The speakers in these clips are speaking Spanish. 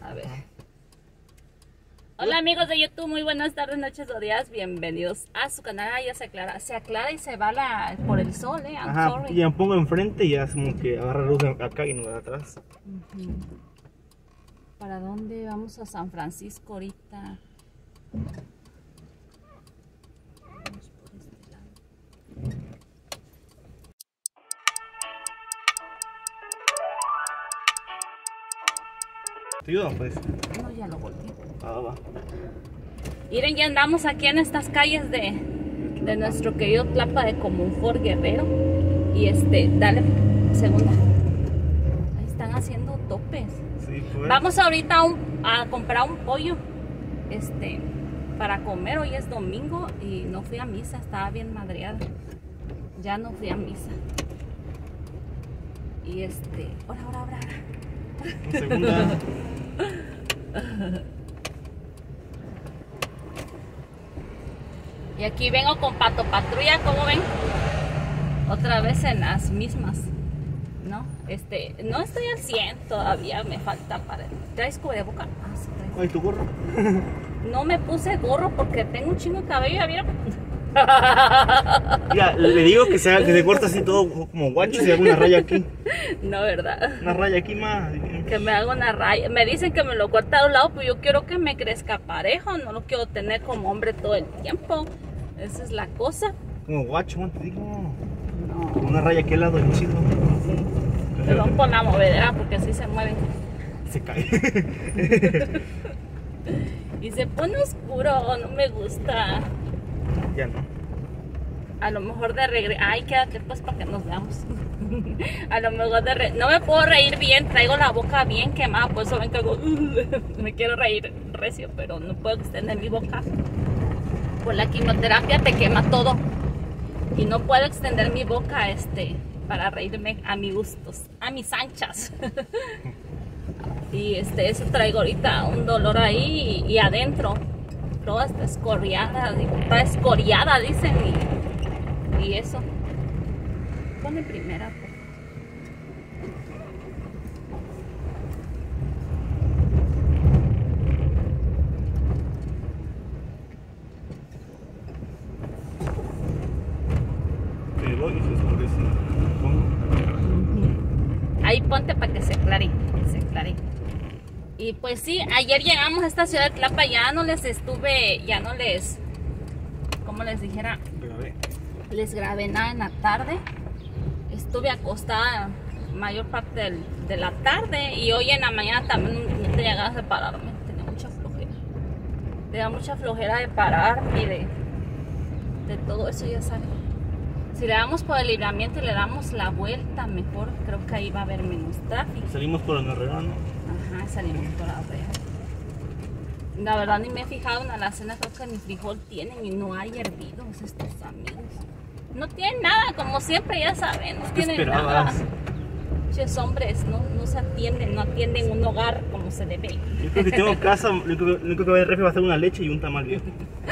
A ver. Hola amigos de YouTube, muy buenas tardes, noches o días, bienvenidos a su canal. Ya se aclara y se va por el sol, Ajá, y ya me pongo enfrente y ya es como que agarra luz acá y no de atrás. ¿Para dónde vamos? A San Francisco ahorita. Vamos por este lado. ¿Te ayudan pues? No, ya lo volteé. Va. Miren, ya andamos aquí en estas calles de nuestro querido Tlapa de Comunfort, Guerrero. Y dale, segunda. Ahí están haciendo topes. Sí, pues. Vamos ahorita a comprar un pollo, para comer. Hoy es domingo y no fui a misa, estaba bien madreada. Ya no fui a misa. Y ahora. Segunda. Y aquí vengo con Pato Patrulla, ¿cómo ven? Otra vez en las mismas, ¿no? No estoy al 100 todavía, me falta para... ¿Traes cubreboca? Ah, sí, traigo. Ay, tu gorro. No me puse gorro porque tengo un chingo de cabello, ¿ya vieron? Ya, le digo que se corta así todo como guacho y se haga una raya aquí. No, ¿verdad? Una raya aquí más. Que me haga una raya. Me dicen que me lo corta a un lado, pero yo quiero que me crezca parejo. No lo quiero tener como hombre todo el tiempo. Esa es la cosa. Como guacho, te digo. No. Una raya aquí al lado, bien chido. Te rompo la movedera porque así se mueven. Se cae. Y se pone oscuro, no me gusta. Ya no. A lo mejor de regreso. Ay, quédate pues para que nos veamos. A lo mejor no me puedo reír bien, traigo la boca bien quemada, por eso ven que hago. Me quiero reír recio, pero no puedo extender mi boca. Por la quimioterapia te quema todo. Y no puedo extender mi boca para reírme a mis gustos, a mis anchas. Y eso traigo ahorita un dolor ahí y adentro. Toda está escoriada, dicen, y eso. Pone primera, pues. Ahí ponte para que se aclare, Y pues sí, ayer llegamos a esta ciudad de Tlapa, como les dijera, les grabé nada en la tarde. Estuve acostada mayor parte de la tarde y hoy en la mañana también no tenía ganas de pararme, tenía mucha flojera de pararme y de todo eso, ya saben. Si le damos por el libramiento y le damos la vuelta mejor, creo que ahí va a haber menos tráfico. Salimos por el Herrera, ¿no? Ajá, salimos por la Herrera. La verdad ni me he fijado en la alacena, creo que ni frijol tienen y no hay hervidos estos amigos. No tienen nada, como siempre, ya saben, no tienen nada. Muchos hombres no se atienden, no atienden un hogar como se debe. Yo creo que si tengo casa, lo único que va a refri va a ser una leche y un tamal viejo.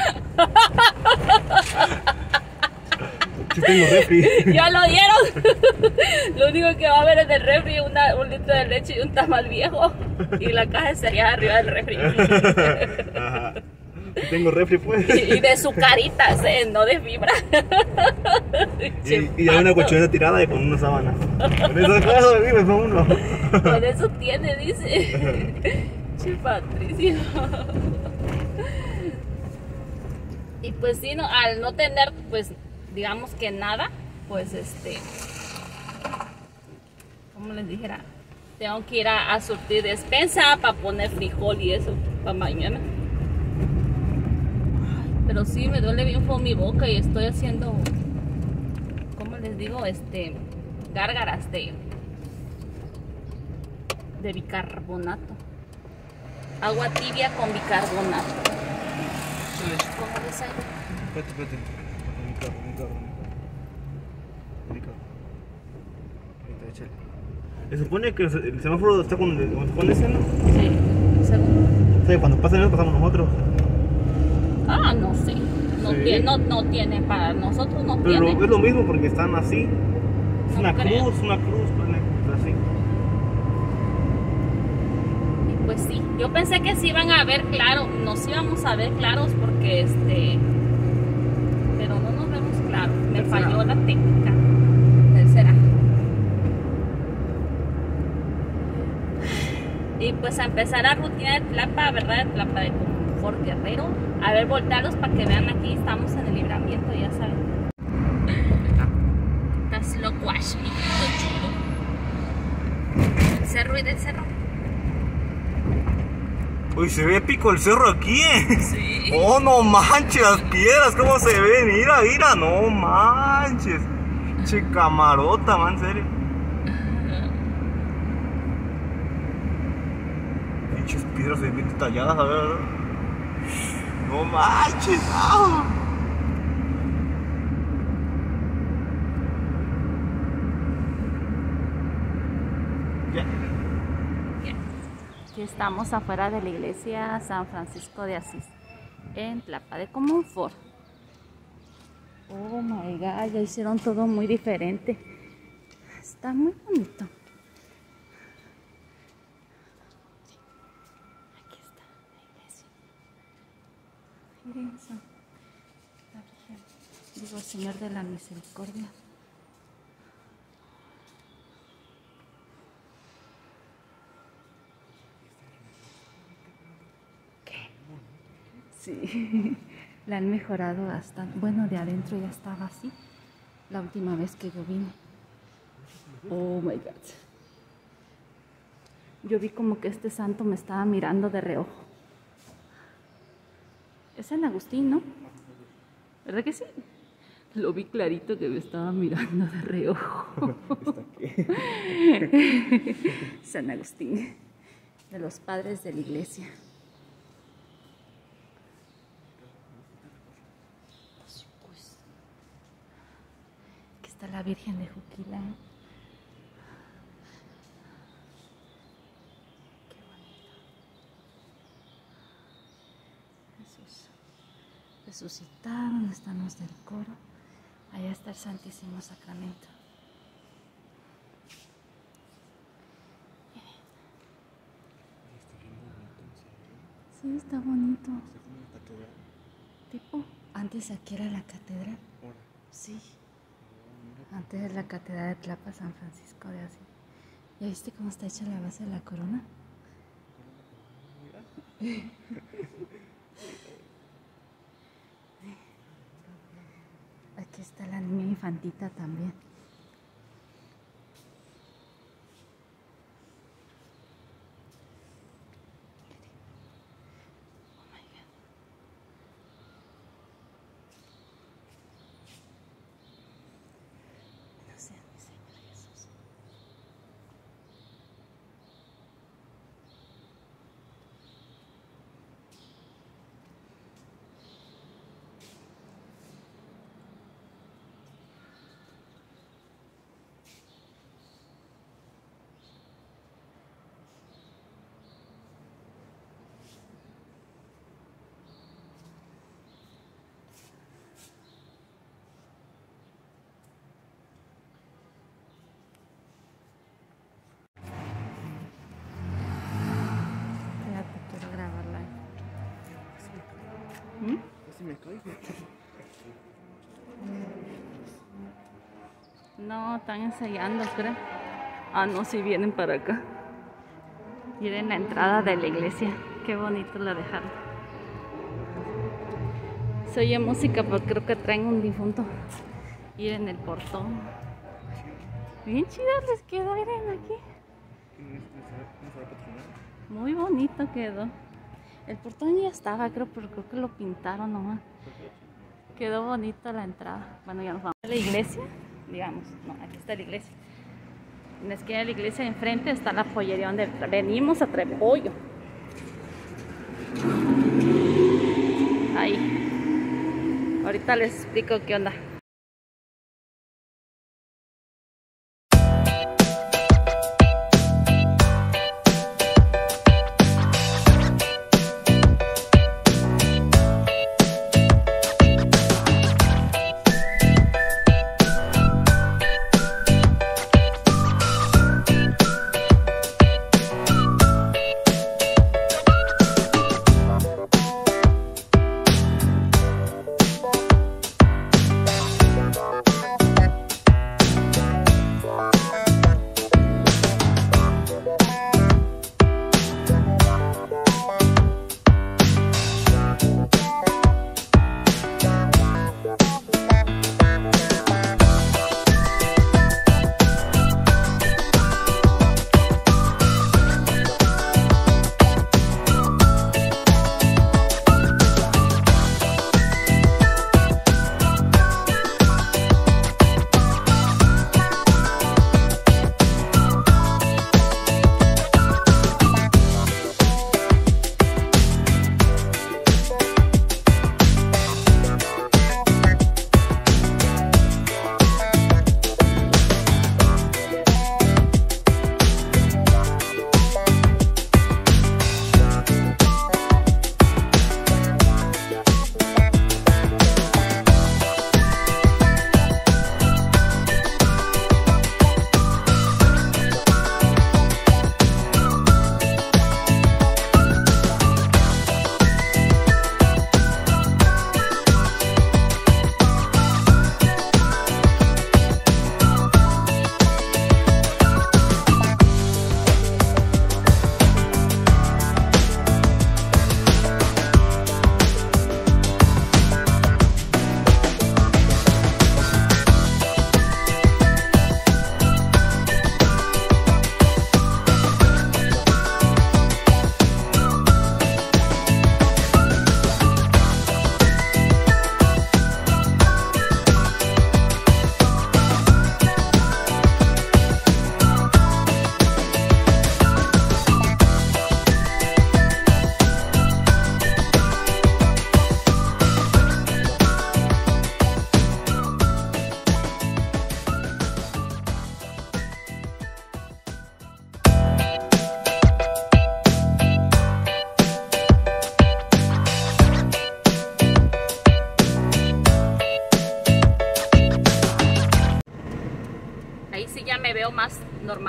Si tengo refri. Ya lo dieron. Lo único que va a haber en el refri es un litro de leche y un tamal viejo. Y la caja sería arriba del refri. Ajá. Si tengo refri, pues. Y de sucaritas, no de fibra. Y ya una colchoneta tirada y con una sábana. Con eso vive fue uno. Con eso tiene, dice. Che, Patricio. Y pues sí, al no tener, pues, digamos que nada, pues como les dijera, tengo que ir a surtir despensa para poner frijol y eso para mañana. Ay, pero sí me duele bien feo mi boca y estoy haciendo, ¿cómo les digo? Gárgaras de bicarbonato, agua tibia con bicarbonato. ¿Cómo les hago? Espérate. Mi carro. Ahí está, échale. Se supone que el semáforo está cuando se pone ese, ¿no? Sí, segundo. Sí, cuando pasan eso pasamos nosotros. Ah, no sé. Sí. No tiene para nosotros, no Pero tiene. es lo mismo porque están así. Es No una creo. cruz, así. Y pues sí. Yo pensé que sí iban a ver claro, nos íbamos a ver claros porque pero no nos vemos claros. Me falló la técnica. Tercera. Y pues a empezar la rutina de Tlapa, ¿verdad? De Tlapa de Confort Guerrero. A ver, voltearlos para que vean aquí, estamos en el libramiento, ya saben. Está slow wash, mi chulo. El cerro y del cerro. Uy, se ve épico el cerro aquí, Sí. Oh, no manches, las piedras, cómo se ven. Mira, mira, no manches. Che camarota, man, en serio. Pinches piedras se ven talladas, a ver. No manches. ¡Ah! Ya. Aquí estamos afuera de la iglesia San Francisco de Asís, en Tlapa de Comonfort. Oh my god, ya hicieron todo muy diferente. Está muy bonito. Aquí está la iglesia. Miren eso. La Virgen. Digo, Señor de la Misericordia. Sí, la han mejorado bastante. Bueno, de adentro ya estaba así la última vez que yo vine. Oh my god. Yo vi como que este santo me estaba mirando de reojo. Es San Agustín, ¿no? ¿Verdad que sí? Lo vi clarito que me estaba mirando de reojo. San Agustín, de los padres de la iglesia. Está la Virgen de Juquila. Qué bonito. Jesús resucitado. ¿Dónde están los del coro? Allá está el Santísimo Sacramento. Sí, está bonito. Tipo, antes aquí era la catedral. Sí. Antes de la catedral de Tlapa, San Francisco de Asís. ¿Ya viste cómo está hecha la base de la corona? Aquí está la niña infantita también. Casi me caigo. No, están ensayando, creo. Ah, no, si vienen para acá. Miren la entrada de la iglesia. Qué bonito la dejaron. Se oye música, pero creo que traen un difunto. Miren el portón. Bien chido les quedó, miren aquí. Muy bonito quedó. El portón ya estaba, creo, pero creo que lo pintaron nomás. Quedó bonita la entrada. Bueno, ya nos vamos a la iglesia, digamos. No, aquí está la iglesia. En la esquina de la iglesia de enfrente está la pollería donde venimos a traer pollo. Ahí. Ahorita les explico qué onda.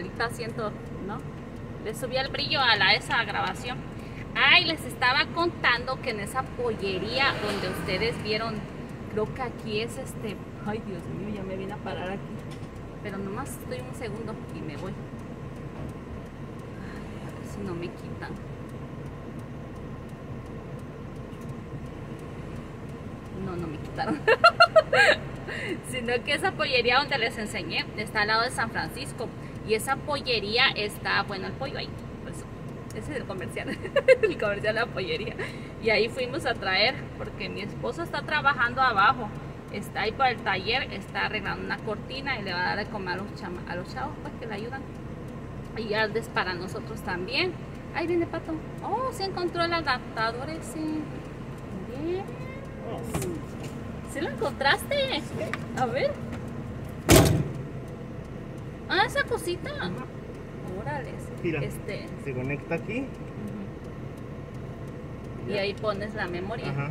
normalita, siento, ¿no? Le subí el brillo a esa grabación. Ay, les estaba contando que en esa pollería donde ustedes vieron, creo que aquí es ay, Dios mío, ya me vine a parar aquí. Pero nomás estoy un segundo y me voy. Ay, a ver si no me quitan. No me quitaron. Sino que esa pollería donde les enseñé está al lado de San Francisco. Y esa pollería está, bueno, el pollo ahí. Pues, ese es el comercial. El comercial de la pollería. Y ahí fuimos a traer, porque mi esposo está trabajando abajo. Está ahí por el taller, está arreglando una cortina y le va a dar de comer a los chavos, pues que le ayudan. Y ya es para nosotros también. Ahí viene Pato. Oh, se encontró el adaptador ese. Bien. ¿Sí lo encontraste? A ver. Ah, esa cosita. Órale. Mira, se conecta aquí. Y ahí pones la memoria. Ajá.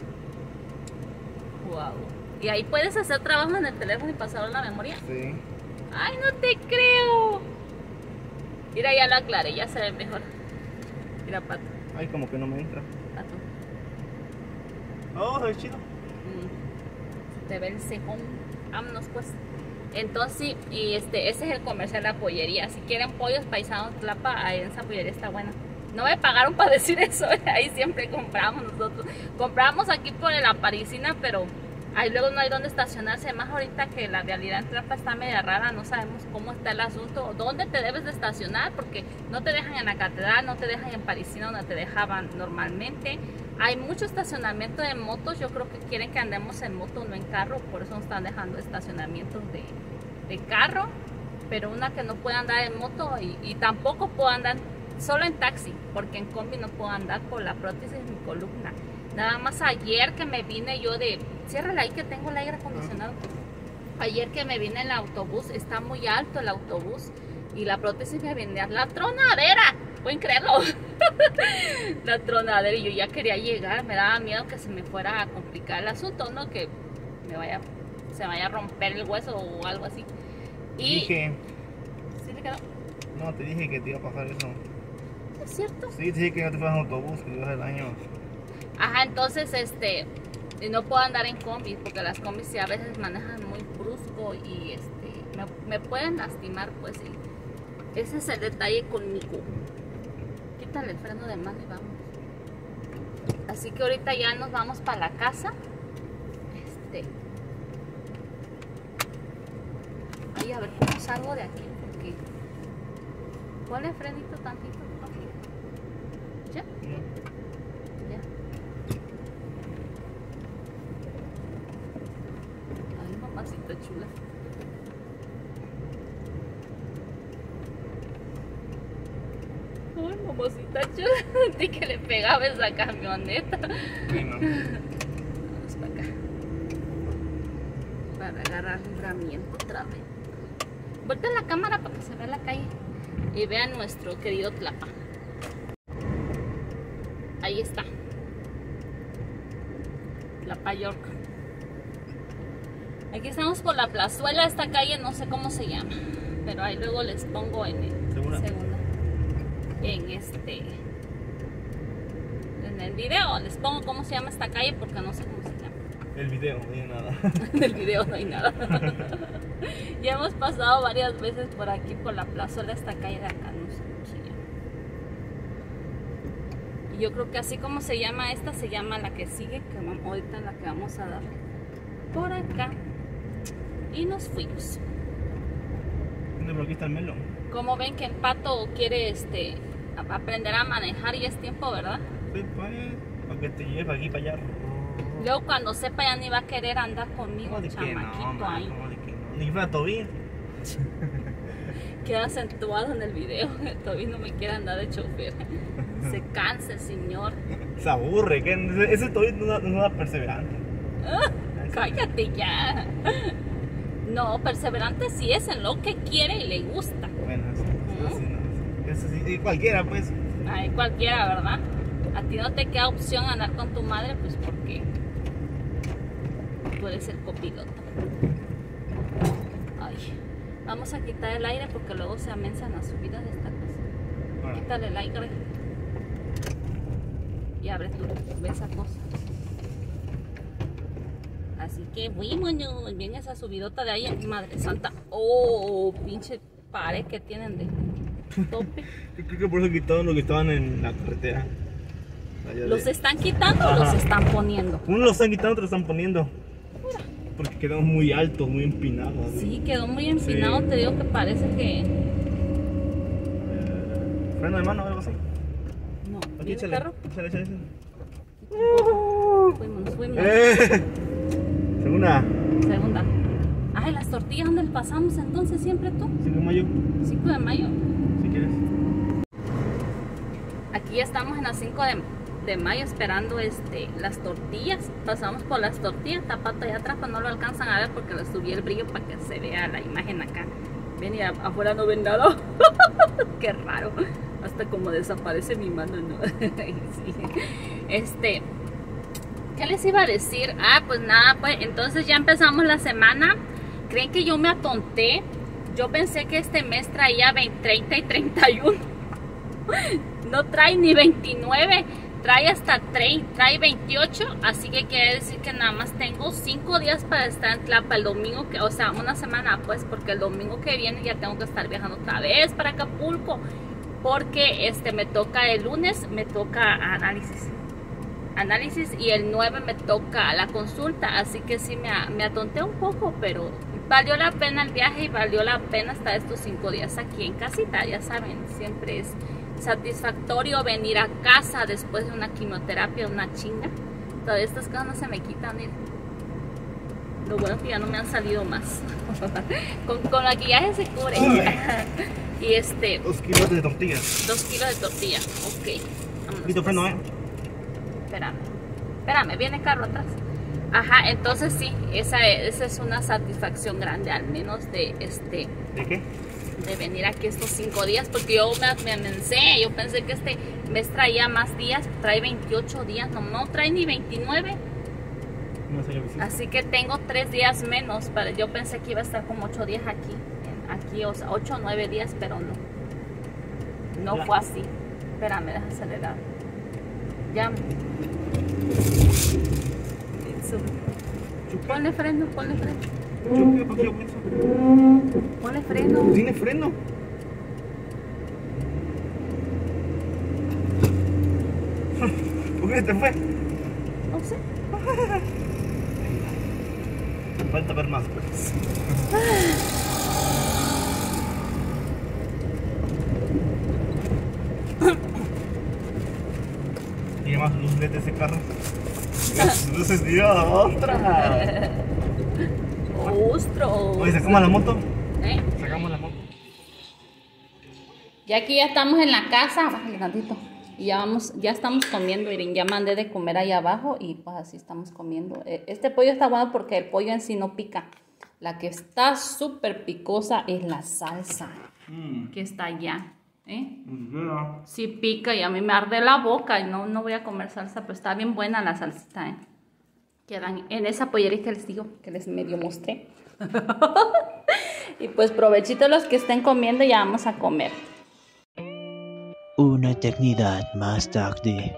Wow. Y ahí puedes hacer trabajo en el teléfono y pasarlo a la memoria. Sí. Ay, no te creo. Mira, ya lo aclaré, ya se ve mejor. Mira, Pato. Ay, como que no me entra. Pato. Oh, es chido. Se te ve el cejón. Vámonos pues. Entonces, y ese es el comercial de la pollería. Si quieren pollos paisanos Tlapa, ahí en esa pollería está buena. No me pagaron para decir eso, ahí siempre compramos nosotros. Compramos aquí por la Parisina, pero ahí luego no hay donde estacionarse. Más ahorita que la realidad en Tlapa está media rara, no sabemos cómo está el asunto, dónde te debes de estacionar, porque no te dejan en la catedral, no te dejan en Parisina donde te dejaban normalmente. Hay mucho estacionamiento de motos, yo creo que quieren que andemos en moto, no en carro, por eso nos están dejando estacionamientos de carro, pero una que no puede andar en moto y tampoco puedo andar solo en taxi, porque en combi no puedo andar por la prótesis de mi columna. Nada más ayer que me vine yo ciérrala ahí que tengo el aire acondicionado. Ayer que me vine en el autobús, está muy alto el autobús y la prótesis me viene a la tronadera. ¿Pueden creerlo? La tronadera, y yo ya quería llegar, me daba miedo que se me fuera a complicar el asunto, ¿no? Que se vaya a romper el hueso o algo así. Y dije, ¿sí le quedó? no, te dije que te iba a pasar eso. ¿Es cierto? Sí, te dije que no te fueras en autobús, que te ibas el año. Ajá, entonces no puedo andar en combi, porque las combis sí a veces manejan muy brusco y me pueden lastimar, pues sí. Ese es el detalle conmigo. Quítale el freno de mano y vamos. Así que ahorita ya nos vamos para la casa. Ay, a ver cómo salgo de aquí, porque ponle frenito tantito. ¿Ya? Ya. Ay, mamacita chula. Ay, mamacita chula. Sentí que le pegaba esa camioneta. Sí, no. Vamos para acá. Para agarrar libramiento otra vez. Vuelta la cámara para que se vea la calle y vean nuestro querido Tlapa. Ahí está. Tlapa York. Aquí estamos por la plazuela. Esta calle no sé cómo se llama, pero ahí luego les pongo en el ¿Segunda? En el video les pongo cómo se llama esta calle, porque no sé cómo se llama. El video, no hay nada. En el video no hay nada. Ya hemos pasado varias veces por aquí, por la plazuela, esta calle de acá, no sé cómo se llama. Y yo creo que así como se llama esta, se llama la que sigue, que ahorita la que vamos a dar por acá. Y nos fuimos. Por aquí está el melón. Como ven que el Pato quiere aprender a manejar y es tiempo, ¿verdad? Sí, pues, para que te lleve para aquí, para allá. Luego cuando sepa ya ni va a querer andar conmigo, ¿Cómo de que chamaquito no, ahí. ¿cómo de que no? Ni fuera Tobín. Queda acentuado en el video. Todavía no me quiere andar de chofer. Se cansa el señor. Se aburre, que ese Tobín no da perseverante. Cállate ya. No, perseverante sí es en lo que quiere y le gusta. Bueno, eso sí, y cualquiera pues. Ay, cualquiera, ¿verdad? A ti no te queda opción andar con tu madre, pues porque tú eres el copiloto. Ay, Vamos a quitar el aire porque luego se amensan las subidas de esta cosa. Quítale el aire. Y abre tú esa cosa. Así que vámonos. Bien esa subidota de ahí, Madre Santa. Oh, pinche pared que tienen de tope. Yo creo que por eso quitaron los que estaban en la carretera. ¿Los están quitando o los están poniendo? Unos los están quitando, otros los están poniendo. Porque quedamos muy altos, muy empinados. Sí, quedó muy empinado. Sí. Te digo que parece que... ¿Freno de mano o algo así? No. Aquí échale. Carro? Échale. Fuimos. Segunda. Ay, las tortillas, ¿dónde le pasamos entonces siempre tú? 5 de mayo. 5 de mayo. Si quieres. Aquí ya estamos en las 5 de mayo esperando las tortillas. Pasamos por las tortillas, Tapato allá atrás, pero no lo alcanzan a ver porque le subí el brillo para que se vea la imagen acá. Ven, y afuera no ven nada. Qué raro. Hasta como desaparece mi mano, ¿no? Sí. ¿Qué les iba a decir? Ah, pues nada, pues entonces ya empezamos la semana. ¿Creen que yo me atonté? Yo pensé que este mes traía 30 y 31. No trae ni 29. Trae hasta trae 28. Así que quiere decir que nada más tengo 5 días para estar en Tlapa el domingo. O sea, una semana pues, porque el domingo que viene ya tengo que estar viajando otra vez para Acapulco. Porque me toca el lunes, me toca análisis y el 9 me toca la consulta, así que sí me atonté un poco, pero valió la pena el viaje y valió la pena estar estos 5 días aquí en casita. Ya saben, siempre es satisfactorio venir a casa después de una quimioterapia, una chinga. Todas estas cosas no se me quitan, miren. Lo bueno es que ya no me han salido más. con maquillaje se cubre. Y 2 kilos de tortillas. 2 kilos de tortilla, ok. Listo, freno, Espérame, viene carro atrás. Ajá, entonces sí, esa es una satisfacción grande, al menos de ¿De qué? De venir aquí estos 5 días, porque yo me amencé, yo pensé que este mes traía más días, trae 28 días, no trae ni 29. No sé, así que tengo 3 días menos, yo pensé que iba a estar como 8 días aquí, o sea, 8 o 9 días, pero no fue así. Espérame, deja acelerar. Ya. Ponle freno. Ponle freno. ¿Tiene freno? ¿Por qué te fue? No sé. Falta ver más, pues. Tiene más luces de ese carro. Las luces de otra. ¡Ostras! Oye, ¿sacamos la moto? Sacamos la moto. Ya aquí ya estamos en la casa. Bájale tantito. Y ya estamos comiendo, miren, ya mandé de comer ahí abajo y pues así estamos comiendo. Este pollo está bueno porque el pollo en sí no pica. La que está súper picosa es la salsa que está allá. Sí pica y a mí me arde la boca y no voy a comer salsa, pero está bien buena la salsita. Quedan en esa pollería que les digo, que les medio mostré. Y pues provechito los que estén comiendo, ya vamos a comer. Una eternidad más tarde.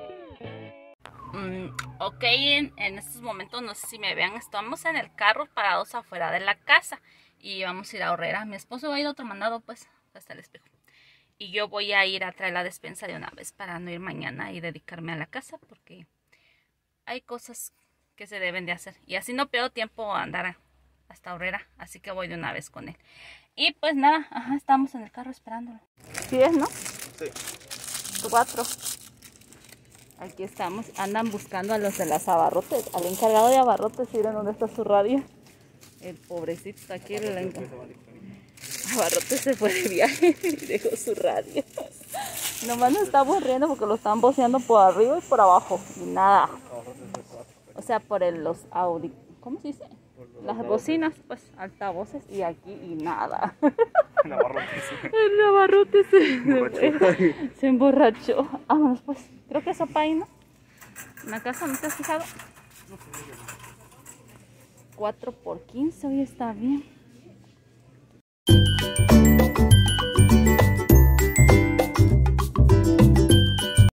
Ok, en estos momentos no sé si me vean, estamos en el carro parados afuera de la casa y vamos a ir a Horrera. Mi esposo va a ir a otro mandado, pues, hasta el espejo. Y yo voy a ir a traer la despensa de una vez para no ir mañana y dedicarme a la casa porque hay cosas que se deben de hacer. Y así no pierdo tiempo a andar hasta Horrera, así que voy de una vez con él. Y pues nada, estamos en el carro esperándolo. ¿Sí es, no? Sí. 4. Aquí estamos, andan buscando a los de las abarrotes, al encargado de abarrotes. Miren dónde está su radio. El pobrecito está aquí, el abarrotes se fue de viaje y dejó su radio. Nomás nos estamos riendo porque lo están voceando por arriba y por abajo y nada. O sea, por los Audi, ¿cómo se dice? Las bocinas, pues, altavoces y aquí y nada. El abarrote se emborrachó. Vámonos pues. Creo que eso para ahí, ¿no? En la casa, ¿no te has fijado? 4 por 15, hoy está bien.